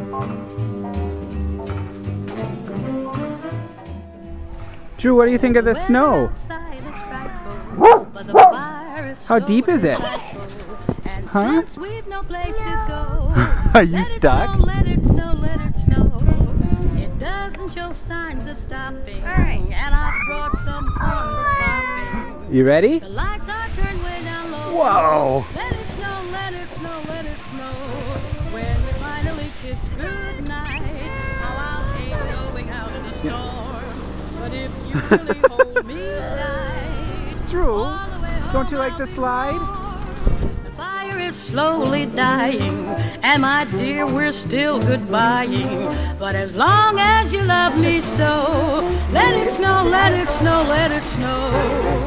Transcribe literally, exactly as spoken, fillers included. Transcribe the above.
Drew, what do you think of the snow? How deep is it? Huh? Are you stuck? Let it snow, let it snow. It doesn't show signs of stopping. And I brought some corn for popping. You ready? The lights are turned way down low. Whoa! Let it snow, let it snow, let it snow. When we finally kiss goodnight, how I'll hate going out in the storm. But if you really hold me tight, Drew, all the way home don't you like the I'll be slide? warm. The fire is slowly dying, and my dear, we're still goodbying. But as long as you love me so, let it snow, let it snow, let it snow.